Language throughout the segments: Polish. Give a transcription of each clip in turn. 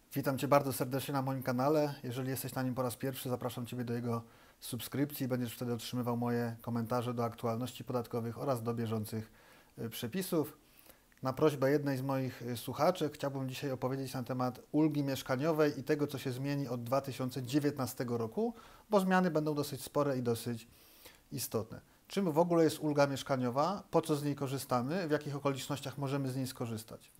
Witam Cię bardzo serdecznie na moim kanale. Jeżeli jesteś na nim po raz pierwszy, zapraszam Ciebie do jego subskrypcji. Będziesz wtedy otrzymywał moje komentarze do aktualności podatkowych oraz do bieżących przepisów. Na prośbę jednej z moich słuchaczek chciałbym dzisiaj opowiedzieć na temat ulgi mieszkaniowej i tego, co się zmieni od 2019 roku, bo zmiany będą dosyć spore i dosyć istotne. Czym w ogóle jest ulga mieszkaniowa? Po co z niej korzystamy? W jakich okolicznościach możemy z niej skorzystać?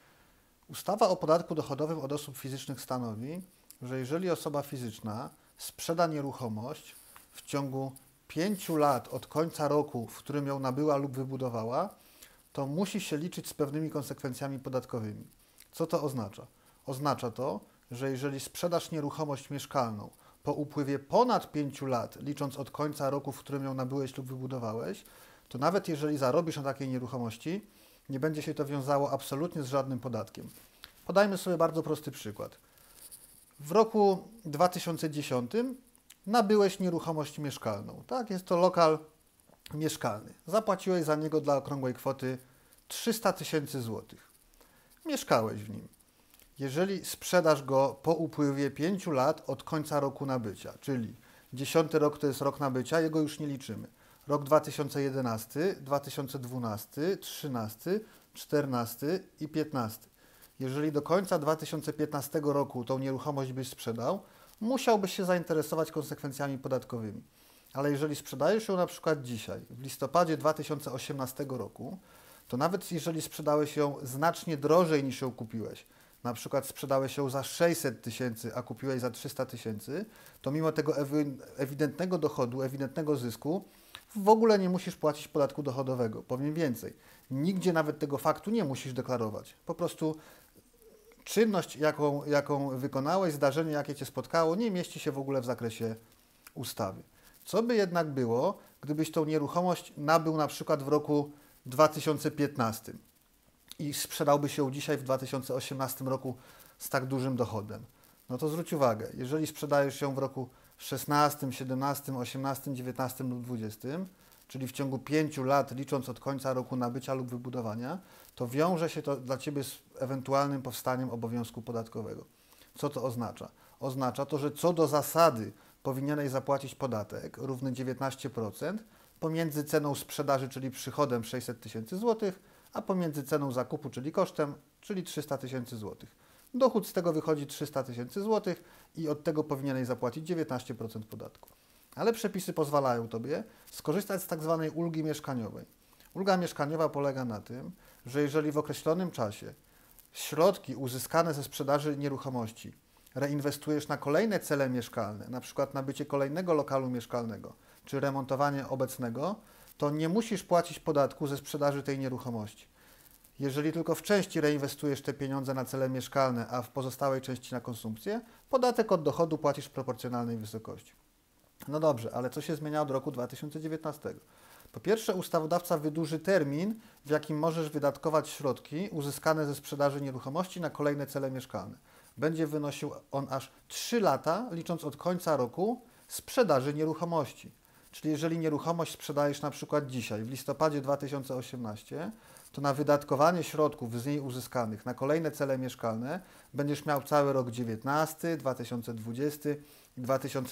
Ustawa o podatku dochodowym od osób fizycznych stanowi, że jeżeli osoba fizyczna sprzeda nieruchomość w ciągu 5 lat od końca roku, w którym ją nabyła lub wybudowała, to musi się liczyć z pewnymi konsekwencjami podatkowymi. Co to oznacza? Oznacza to, że jeżeli sprzedasz nieruchomość mieszkalną po upływie ponad 5 lat, licząc od końca roku, w którym ją nabyłeś lub wybudowałeś, to nawet jeżeli zarobisz na takiej nieruchomości, nie będzie się to wiązało absolutnie z żadnym podatkiem. Podajmy sobie bardzo prosty przykład. W roku 2010 nabyłeś nieruchomość mieszkalną. Tak? Jest to lokal mieszkalny. Zapłaciłeś za niego dla okrągłej kwoty 300 000 złotych. Mieszkałeś w nim. Jeżeli sprzedasz go po upływie 5 lat od końca roku nabycia, czyli 10 rok to jest rok nabycia, jego już nie liczymy. Rok 2011, 2012, 2013, 2014 i 2015. Jeżeli do końca 2015 roku tą nieruchomość byś sprzedał, musiałbyś się zainteresować konsekwencjami podatkowymi. Ale jeżeli sprzedajesz ją na przykład dzisiaj, w listopadzie 2018 roku, to nawet jeżeli sprzedałeś ją znacznie drożej niż ją kupiłeś, na przykład sprzedałeś ją za 600 000, a kupiłeś za 300 000, to mimo tego ewidentnego dochodu, ewidentnego zysku, w ogóle nie musisz płacić podatku dochodowego. Powiem więcej, nigdzie nawet tego faktu nie musisz deklarować. Po prostu czynność, jaką wykonałeś, zdarzenie, jakie Cię spotkało, nie mieści się w ogóle w zakresie ustawy. Co by jednak było, gdybyś tą nieruchomość nabył na przykład w roku 2015 i sprzedałbyś ją dzisiaj w 2018 roku z tak dużym dochodem? No to zwróć uwagę, jeżeli sprzedajesz ją w roku 16, 17, 18, 19 lub 20, czyli w ciągu 5 lat, licząc od końca roku nabycia lub wybudowania, to wiąże się to dla Ciebie z ewentualnym powstaniem obowiązku podatkowego. Co to oznacza? Oznacza to, że co do zasady powinieneś zapłacić podatek równy 19% pomiędzy ceną sprzedaży, czyli przychodem 600 000 złotych, a pomiędzy ceną zakupu, czyli kosztem, czyli 300 000 złotych. Dochód z tego wychodzi 300 000 złotych i od tego powinieneś zapłacić 19% podatku. Ale przepisy pozwalają Tobie skorzystać z tak zwanej ulgi mieszkaniowej. Ulga mieszkaniowa polega na tym, że jeżeli w określonym czasie środki uzyskane ze sprzedaży nieruchomości reinwestujesz na kolejne cele mieszkalne, na przykład nabycie kolejnego lokalu mieszkalnego czy remontowanie obecnego, to nie musisz płacić podatku ze sprzedaży tej nieruchomości. Jeżeli tylko w części reinwestujesz te pieniądze na cele mieszkalne, a w pozostałej części na konsumpcję, podatek od dochodu płacisz w proporcjonalnej wysokości. No dobrze, ale co się zmienia od roku 2019? Po pierwsze, ustawodawca wydłuży termin, w jakim możesz wydatkować środki uzyskane ze sprzedaży nieruchomości na kolejne cele mieszkalne. Będzie wynosił on aż 3 lata, licząc od końca roku sprzedaży nieruchomości. Czyli jeżeli nieruchomość sprzedajesz na przykład dzisiaj, w listopadzie 2018, to na wydatkowanie środków z niej uzyskanych na kolejne cele mieszkalne będziesz miał cały rok 2019, 2020 i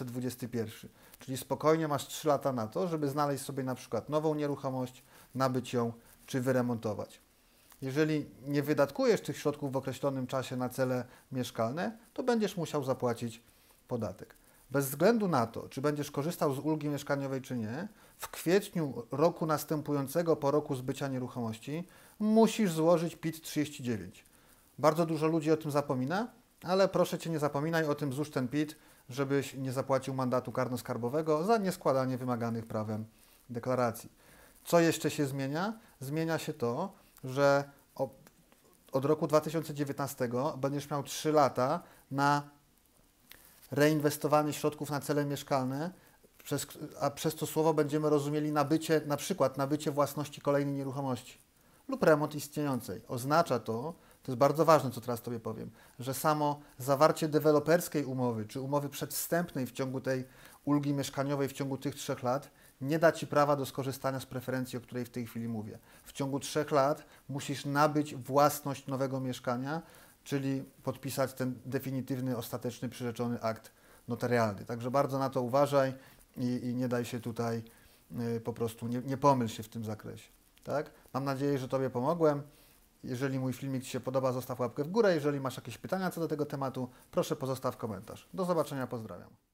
2021. Czyli spokojnie masz 3 lata na to, żeby znaleźć sobie na przykład nową nieruchomość, nabyć ją czy wyremontować. Jeżeli nie wydatkujesz tych środków w określonym czasie na cele mieszkalne, to będziesz musiał zapłacić podatek. Bez względu na to, czy będziesz korzystał z ulgi mieszkaniowej, czy nie, w kwietniu roku następującego po roku zbycia nieruchomości musisz złożyć PIT-39. Bardzo dużo ludzi o tym zapomina, ale proszę Cię, nie zapominaj o tym, złóż ten PIT, żebyś nie zapłacił mandatu karno-skarbowego za nieskładanie wymaganych prawem deklaracji. Co jeszcze się zmienia? Zmienia się to, że od roku 2019 będziesz miał 3 lata na reinwestowanie środków na cele mieszkalne, a przez to słowo będziemy rozumieli nabycie, na przykład nabycie własności kolejnej nieruchomości lub remont istniejącej. Oznacza to jest bardzo ważne, co teraz Tobie powiem, że samo zawarcie deweloperskiej umowy, czy umowy przedwstępnej w ciągu tej ulgi mieszkaniowej w ciągu tych 3 lat nie da Ci prawa do skorzystania z preferencji, o której w tej chwili mówię. W ciągu 3 lat musisz nabyć własność nowego mieszkania, czyli podpisać ten definitywny, ostateczny, przyrzeczony akt notarialny. Także bardzo na to uważaj i nie daj się tutaj po prostu, nie pomyl się w tym zakresie. Tak? Mam nadzieję, że Tobie pomogłem. Jeżeli mój filmik Ci się podoba, zostaw łapkę w górę. Jeżeli masz jakieś pytania co do tego tematu, proszę pozostaw komentarz. Do zobaczenia, pozdrawiam.